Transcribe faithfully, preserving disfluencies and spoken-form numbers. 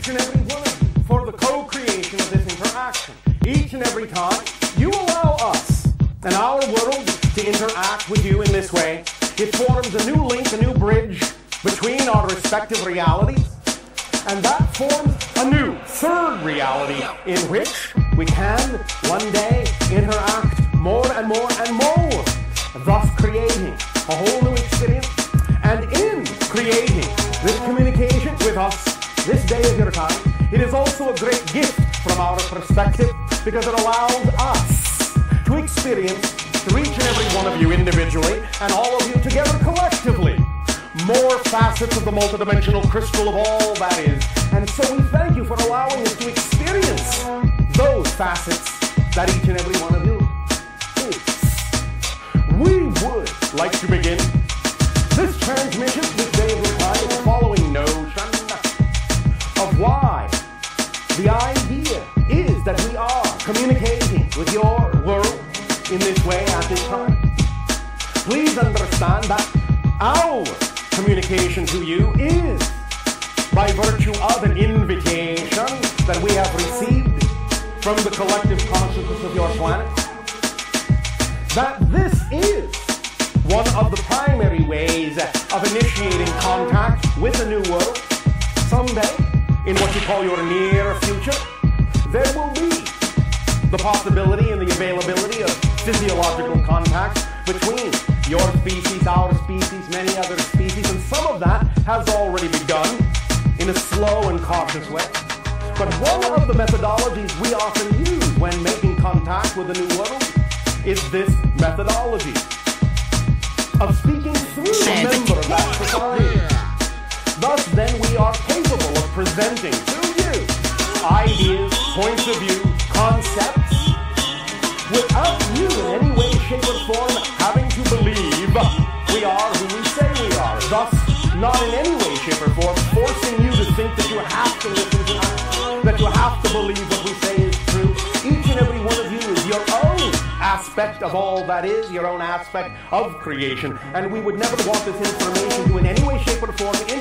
each and every one of you for the co-creation of this interaction. Each and every time you allow us and our world to interact with you in this way, it forms a new link, a new bridge between our respective realities, and that forms a new third reality in which we can one day interact more and more and more, thus creating a whole new experience. And in creating this communication with us, this day of your time, it is also a great gift from our perspective because it allows us to experience through each and every one of you individually and all of you together collectively more facets of the multidimensional crystal of all that is. And so we thank you for allowing us to experience those facets that each and every one of you is. We would like to begin this transmission this day of your time with the following notion of why the idea is that we are communicating with your world in this way at this time. Please understand that our communication to you is by virtue of an invitation that we have received from the collective consciousness of your planet. That this is one of the primary ways of initiating contact with a new world. Someday, in what you call your near future, there will be the possibility and the availability of physiological contact between your species, our species, many other species, and some of that has already begun in a slow and cautious way. But one of the methodologies we often use when making contact with a new world is this methodology of speaking through a member of that society. Thus, then, we are capable of presenting to you ideas, points of view, concepts, without you in any way, shape, or form having to believe we are who we say we are. Thus, not in any way, shape, or form forcing you to think that you have to listen to us, that you have to believe what we say is true. Each and every one of you is your own aspect of all that is, your own aspect of creation. And we would never want this information to in any way, shape, or form